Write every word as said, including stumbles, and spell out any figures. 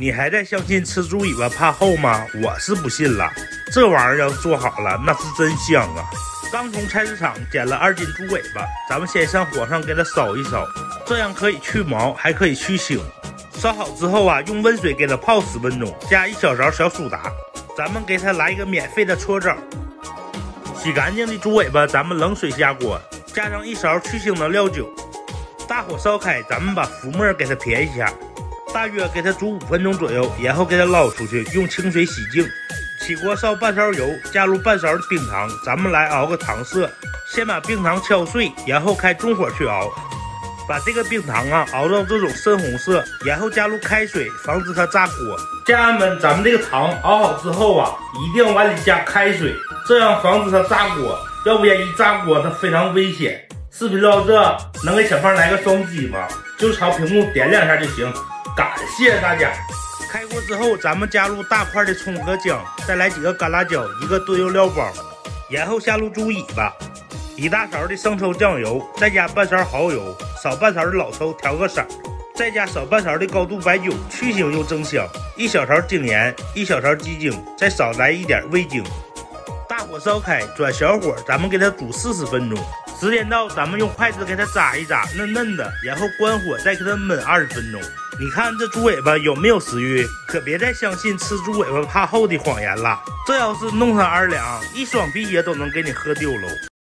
你还在相信吃猪尾巴怕齁吗？我是不信了，这玩意儿要做好了，那是真香啊！刚从菜市场捡了二斤猪尾巴，咱们先上火上给它烧一烧，这样可以去毛，还可以去腥。烧好之后啊，用温水给它泡十分钟，加一小勺小苏打。咱们给它来一个免费的搓澡。洗干净的猪尾巴，咱们冷水下锅，加上一勺去腥的料酒，大火烧开，咱们把浮沫给它撇一下。大约给它煮五分钟左右，然后给它捞出去，用清水洗净。起锅烧半勺油，加入半勺的冰糖，咱们来熬个糖色。先把冰糖敲碎，然后开中火去熬，把这个冰糖啊熬到这种深红色，然后加入开水，防止它炸锅。家人们，咱们这个糖熬好之后啊，一定往里加开水，这样防止它炸锅，要不然一炸锅它非常危险。视频到这，能给小胖来个双击吗？就朝屏幕点两下就行。感谢大家！开锅之后，咱们加入大块的葱和姜，再来几个干辣椒，一个炖油料包，然后下入猪尾巴，一大勺的生抽酱油，再加半勺蚝油，少半勺的老抽调个色，再加少半勺的高度白酒，去腥又增香，一小勺精盐，一小勺鸡精，再少来一点味精。大火烧开，转小火，咱们给它煮四十分钟。时间到，咱们用筷子给它扎一扎，嫩嫩的，然后关火，再给它焖二十分钟。你看这猪尾巴有没有食欲？可别再相信吃猪尾巴怕齁的谎言了。这要是弄上二两，一双皮鞋都能给你喝丢喽。